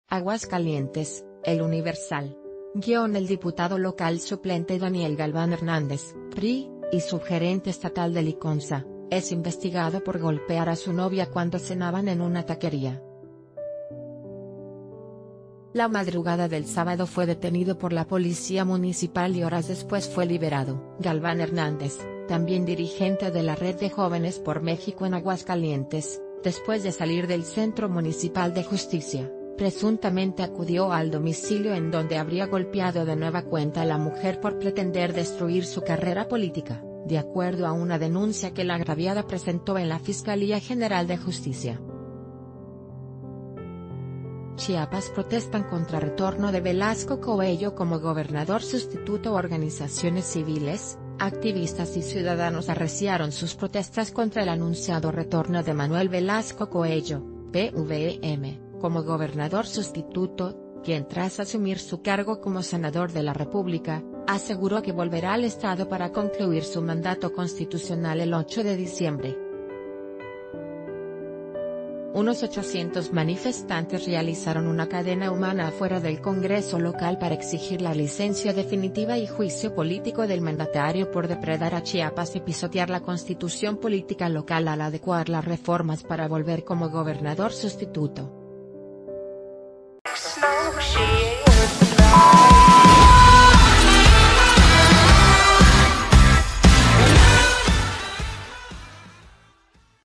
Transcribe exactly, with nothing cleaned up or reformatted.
Aguascalientes, El Universal. Guión El diputado local suplente Daniel Galván Hernández, P R I, y subgerente estatal de Liconza, es investigado por golpear a su novia cuando cenaban en una taquería. La madrugada del sábado fue detenido por la policía municipal y horas después fue liberado. Galván Hernández, también dirigente de la Red de Jóvenes por México en Aguascalientes, después de salir del Centro Municipal de Justicia, presuntamente acudió al domicilio en donde habría golpeado de nueva cuenta a la mujer por pretender destruir su carrera política, de acuerdo a una denuncia que la agraviada presentó en la Fiscalía General de Justicia. Chiapas protestan contra retorno de Velasco Coello como gobernador sustituto. Organizaciones civiles, activistas y ciudadanos arreciaron sus protestas contra el anunciado retorno de Manuel Velasco Coello, P V M, como gobernador sustituto, quien tras asumir su cargo como senador de la República, aseguró que volverá al Estado para concluir su mandato constitucional el ocho de diciembre. Unos ochocientos manifestantes realizaron una cadena humana afuera del Congreso local para exigir la licencia definitiva y juicio político del mandatario por depredar a Chiapas y pisotear la constitución política local al adecuar las reformas para volver como gobernador sustituto.